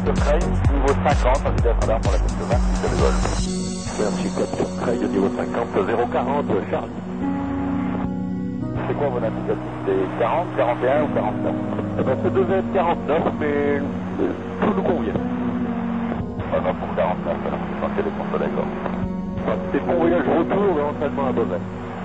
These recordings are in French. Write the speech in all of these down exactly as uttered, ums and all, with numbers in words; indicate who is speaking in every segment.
Speaker 1: sur Creil, niveau cinquante, indicateur radar pour la piste vingt-six de vol.
Speaker 2: Merci, cap sur Creil, niveau cinquante, zéro quarante, Charlie.
Speaker 1: C'est quoi vos indicatifs? C'est quarante, quarante et un ou quarante-neuf?
Speaker 2: Eh ben, ça devait être quarante-neuf, mais tout nous convient.
Speaker 1: Ah non, pour quarante-neuf, alors, je pense qu'il y a des consoles là.
Speaker 2: Enfin, c'était bon voyage retour et entraînement à Beauvais.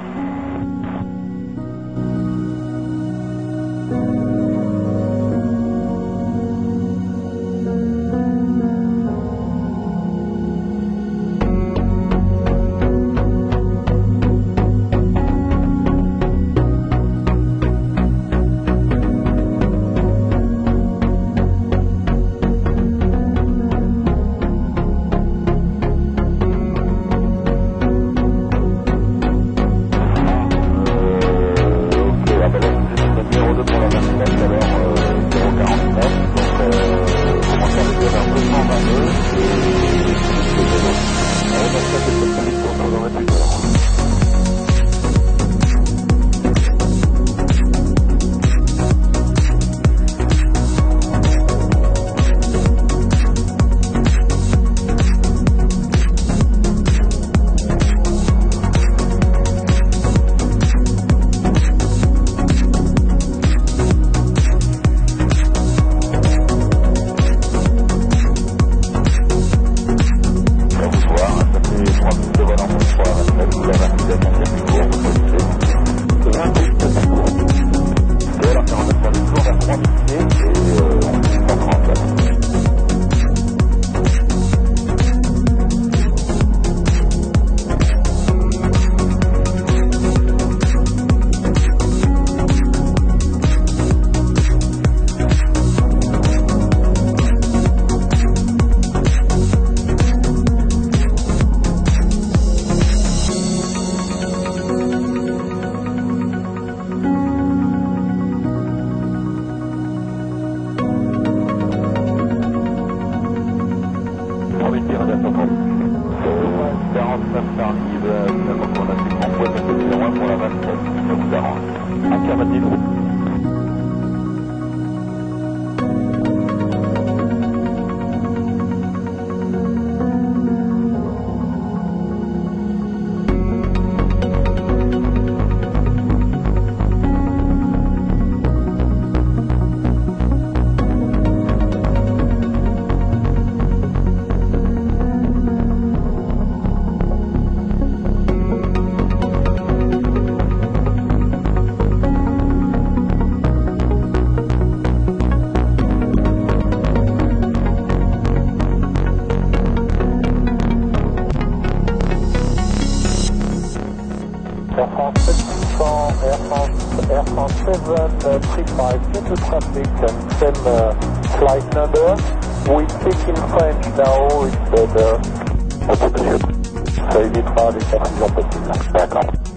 Speaker 1: quarante-neuf Charlie, finalement pour la suite, on peut mettre zéro un pour la vingt-sept, ça vous arrange.
Speaker 2: Affirmatif.
Speaker 3: Air France sept cents, Air France, Air France seven three five, into traffic and same uh, flight number. We speak in French now, it's better.
Speaker 1: Ok, monsieur.
Speaker 3: Ça évitera les confusions possibles.
Speaker 1: D'accord.